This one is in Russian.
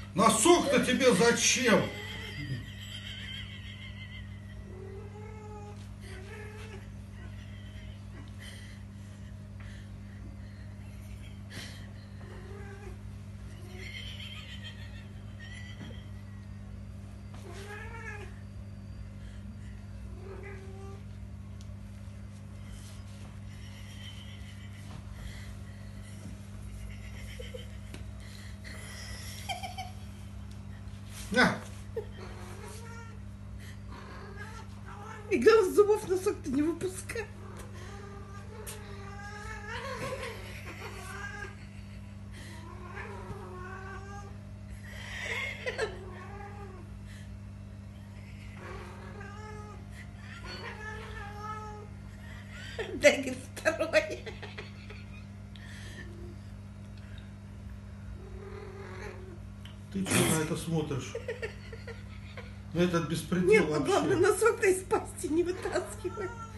Носок-то тебе зачем? На! И глаз зубов носок-то не выпускай. Дай, говорит, второй. Ты что на это смотришь? На этот беспредел Нет, ну вообще. главное, носок-то из пасти не вытаскивай.